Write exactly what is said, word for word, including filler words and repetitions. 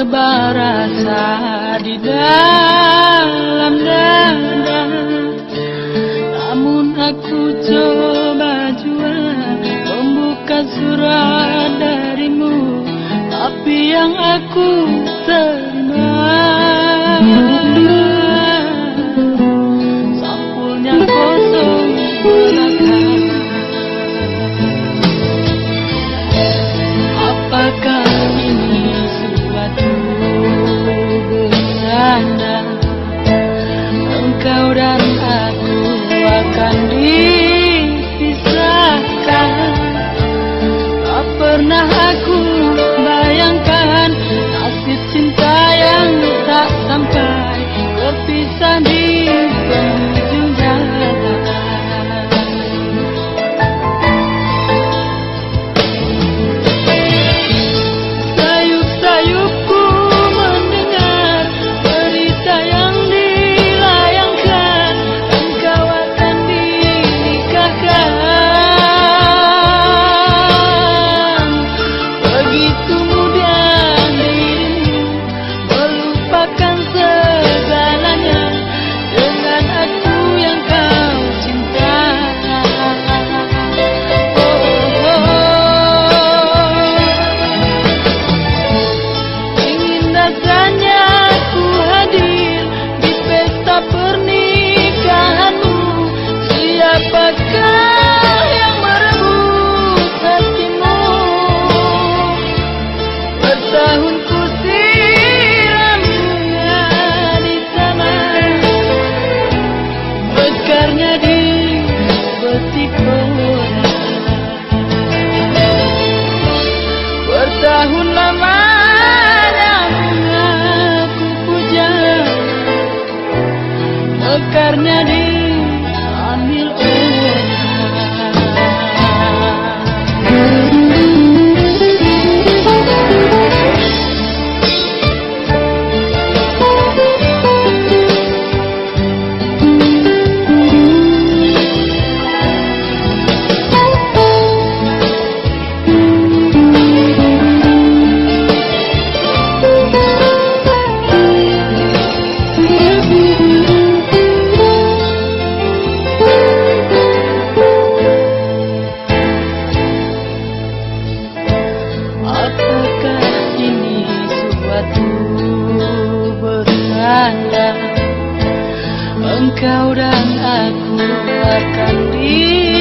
Tebar rasa di dalam dada, namun aku coba jua membuka surat darimu, tapi yang aku terima sampulnya kosong belaka. Apakah ini suatu beranda? Engkau dan aku akan dipisahkan. Tak pernah aku bayangkan nasib cinta yang tak sampai, berpisah di penghujung jalan. Sayup-sayupku mendengar berita yang dilayangkan, engkau akan dinikahkan. Begitu mudah dirimu melupakan segalanya dengan aku yang kau cinta. Oh, oh, oh. Ingin rasanya ku hadir di pesta pernikahanmu. Siapakah yang merebut hatimu? Bertahun ku siram bunga di sana, mekarnya di betik orang. Bertahun lamanya bunga ku puja, mekarnya diambil orang. Apakah ini suatu bertanda? Engkau dan aku akan di